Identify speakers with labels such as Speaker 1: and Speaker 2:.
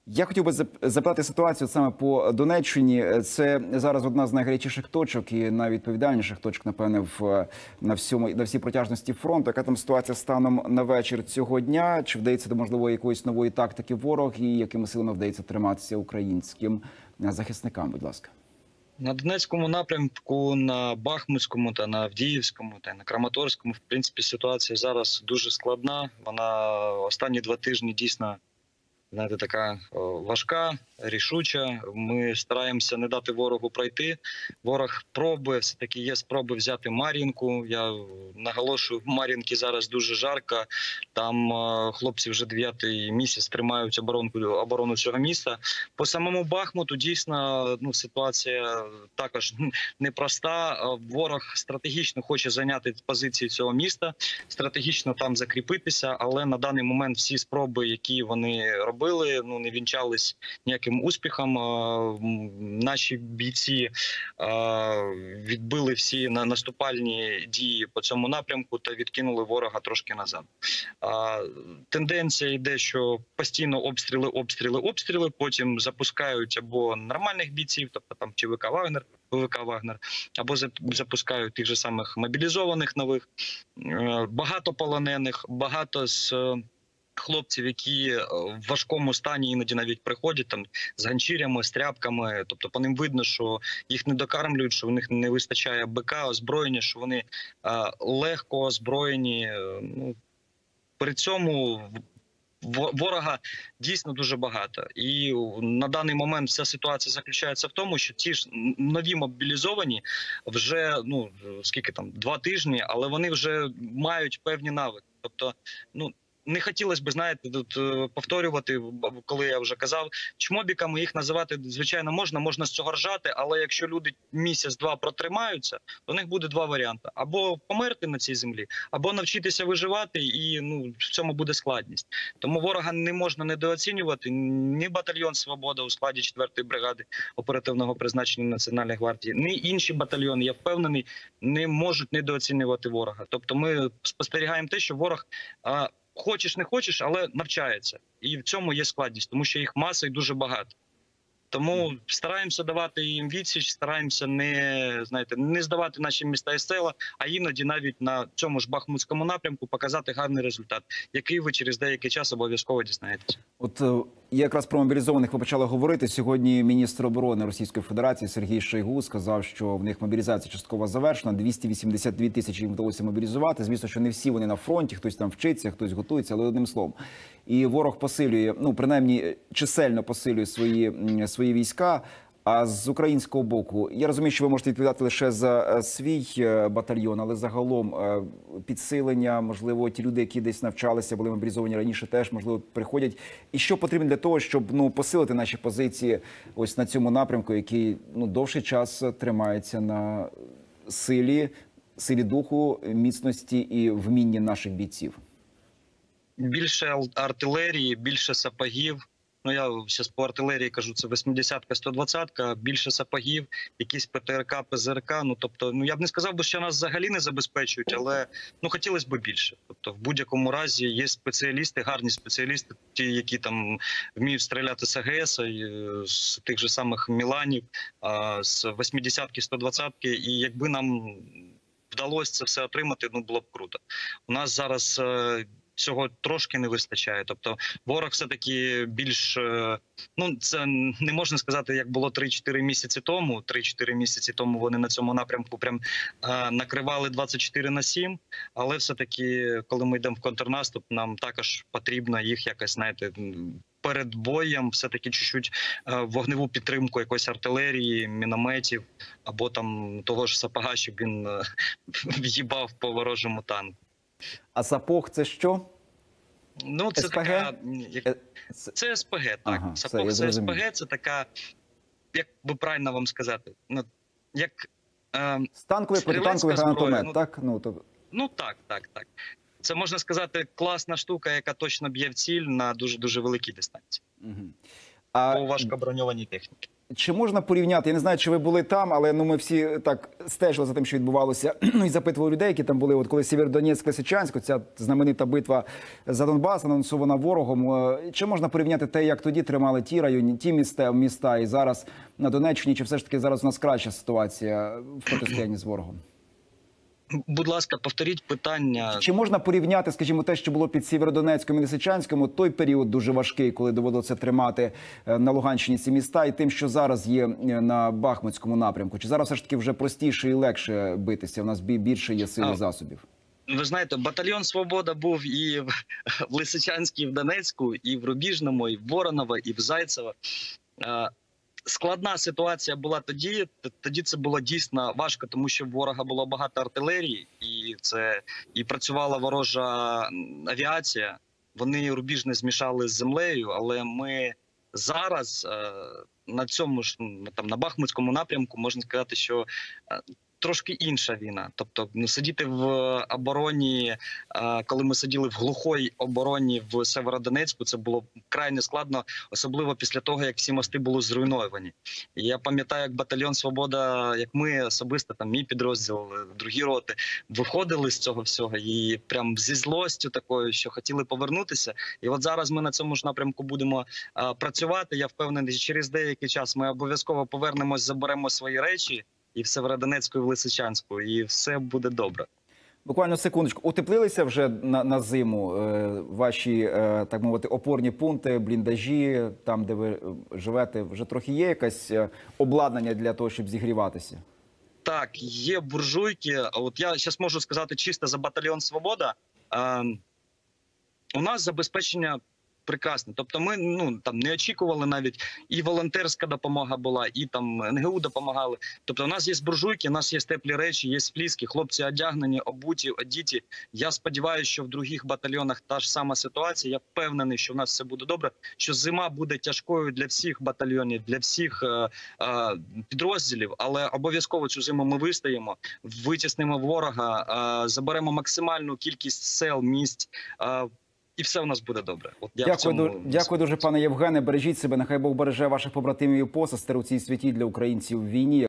Speaker 1: Я хотів би запитати ситуацію саме по Донеччині. Це зараз одна з найгарячіших точок і найвідповідальніших точок, напевне, на всій протяжності фронту. Яка там ситуація станом на вечір цього дня? Чи вдається до, можливо, якоїсь нової тактики ворог і якими силами вдається триматися українським захисникам, будь ласка?
Speaker 2: На Донецькому напрямку, на Бахмутському та на Авдіївському та на Краматорському, в принципі, ситуація зараз дуже складна. Вона останні 2 тижні дійсно, знаєте, така важка, рішуча. Ми стараємося не дати ворогу пройти. Ворог пробує, все-таки є спроби взяти Мар'їнку. Я наголошую, в Мар'їнці зараз дуже жарко. Там хлопці вже 9-й місяць тримають оборону цього міста. По самому Бахмуту дійсно ситуація також непроста. Ворог стратегічно хоче зайняти позиції цього міста, стратегічно там закріпитися, але на даний момент всі спроби, які вони робили, не вінчались ніяким успіхом. Наші бійці відбили всі наступальні дії по цьому напрямку та відкинули ворога трошки назад. Тенденція йде, що постійно обстріли, потім запускають або нормальних бійців, тобто там ЧВК Вагнер, або запускають тих же самих мобілізованих нових. Багато полонених, багато з хлопців, які в важкому стані іноді навіть приходять там з ганчірями, з тряпками. Тобто по ним видно, що їх не докармлюють, що в них не вистачає БК, озброєння, що вони легко озброєні. При цьому ворога дійсно дуже багато. І на даний момент вся ситуація заключається в тому, що ці ж нові мобілізовані вже, скільки там, 2 тижні, але вони вже мають певні навики. Тобто, не хотілося б, знаєте, тут повторювати, коли я вже казав, чмобіками їх називати, звичайно, можна з цього ржати, але якщо люди місяць-два протримаються, то у них буде 2 варіанти. Або померти на цій землі, або навчитися виживати, і в цьому буде складність. Тому ворога не можна недооцінювати, ні батальйон «Свобода» у складі 4-ї бригади оперативного призначення Національної гвардії, ні інші батальйони, я впевнений, не можуть недооцінювати ворога. Тобто ми спостерігаємо те, що ворог хочеш не хочеш, але навчається. І в цьому є складність, тому що їх маса і дуже багато. Тому стараємося давати їм відсіч, стараємося не здавати наші міста і села, а іноді навіть на цьому ж Бахмутському напрямку показати гарний результат, який ви через деякий час обов'язково дізнаєтеся.
Speaker 1: От якраз про мобілізованих ви почали говорити. Сьогодні міністр оборони Російської Федерації Сергій Шойгу сказав, що в них мобілізація частково завершена, 282 тисячі їм вдалося мобілізувати. Звісно, що не всі вони на фронті, хтось там вчиться, хтось готується, але одним словом. І ворог посилює, принаймні чисельно посилює свої війська. А з українського боку, я розумію, що ви можете відповідати лише за свій батальйон, але загалом підсилення, можливо, ті люди, які десь навчалися, були мобілізовані раніше, теж, можливо, приходять. І що потрібно для того, щоб посилити наші позиції ось на цьому напрямку, який довший час тримається на силі духу, міцності і вмінні наших бійців?
Speaker 2: Більше артилерії, більше сапогів. Я зараз по артилерії кажу, це 80-ка, 120-ка, більше сапогів, якісь ПТРК, ПЗРК. Тобто, я б не сказав би, що нас взагалі не забезпечують, але хотілося б більше. Тобто, в будь-якому разі є спеціалісти, гарні спеціалісти, ті, які там вміють стріляти з АГС, з тих же самих Міланів, з 80-ки, 120-ки. І якби нам вдалося це все отримати, було б круто. У нас зараз цього трошки не вистачає. Тобто ворог все-таки більш, це не можна сказати, як було 3-4 місяці тому. 3-4 місяці тому вони на цьому напрямку прям накривали 24/7, але все-таки, коли ми йдемо в контрнаступ, нам також потрібно їх якось, знаєте, перед боєм все-таки чуть-чуть вогневу підтримку якоїсь артилерії, мінометів, або там того ж сапога, щоб він в'їбав по ворожому танку.
Speaker 1: А сапог – це що?
Speaker 2: Це
Speaker 1: СПГ?
Speaker 2: така... Це СПГ, так.
Speaker 1: Ага,
Speaker 2: сапог – це СПГ, це така, як би правильно вам сказати, як
Speaker 1: танковий, протитанковий гранатомет, так?
Speaker 2: Так. Це, можна сказати, класна штука, яка точно б'є в ціль на дуже-дуже великій дистанції. По важкоброньованій техніці.
Speaker 1: Чи можна порівняти? Я не знаю, чи ви були там, але ми всі так стежили за тим, що відбувалося, і запитували людей, які там були. От коли Сєвєродонецьк, Лисичанськ, ця знаменита битва за Донбас, анонсована ворогом. Чи можна порівняти те, як тоді тримали ті районі, ті міста, і зараз на Донеччині? Чи все ж таки зараз у нас краща ситуація в протистоянні з ворогом?
Speaker 2: Будь ласка, повторіть питання.
Speaker 1: Чи можна порівняти, скажімо, те, що було під Сєвєродонецьком і Лисичанськом, той період дуже важкий, коли доводилося тримати на Луганщині ці міста, і тим, що зараз є на Бахмутському напрямку? Чи зараз все ж таки вже простіше і легше битися? У нас більше є сил і засобів?
Speaker 2: Ви знаєте, батальйон «Свобода» був і в Лисичанську, і в Донецьку, і в Рубіжному, і в Вороново, і в Зайцево. Складна ситуація була тоді. Тоді це було дійсно важко, тому що в ворога було багато артилерії, і працювала ворожа авіація. Вони Рубіжне змішали з землею, але ми зараз на цьому ж на Бахмутському напрямку можна сказати, що трошки інша війна. Тобто сидіти в обороні, коли ми сиділи в глухій обороні в Сєвєродонецьку, це було крайне складно, особливо після того, як всі мости були зруйновані. І я пам'ятаю, як батальйон «Свобода», як ми особисто, там мій підрозділ, другі роти, виходили з цього всього і прям зі злостю такою, що хотіли повернутися. І от зараз ми на цьому ж напрямку будемо працювати. Я впевнений, що через деякий час ми обов'язково повернемось, заберемо свої речі, і в Сєвєродонецьку, і в Лисичанську, і все буде добре.
Speaker 1: Буквально секундочку. Утеплилися вже на зиму ваші, так мовити, опорні пункти, бліндажі, там, де ви живете? Вже трохи є якесь обладнання для того, щоб зігріватися?
Speaker 2: Так, є буржуйки. От я зараз можу сказати чисто за батальйон «Свобода». У нас забезпечення прекрасне. Тобто ми там не очікували навіть, і волонтерська допомога була, і там НГУ допомагали. Тобто у нас є буржуйки, у нас є теплі речі, є фліски, хлопці одягнені, обуті, одіті. Я сподіваюся, що в других батальйонах та ж сама ситуація. Я впевнений, що в нас все буде добре, що зима буде тяжкою для всіх батальйонів, для всіх підрозділів, але обов'язково цю зиму ми вистоїмо, витіснимо ворога, заберемо максимальну кількість сел, місць, і все у нас буде добре. От
Speaker 1: дякую дуже, пане Євгене. Бережіть себе. Нехай Бог береже ваших побратимів і посестер у цій святій для українців війні.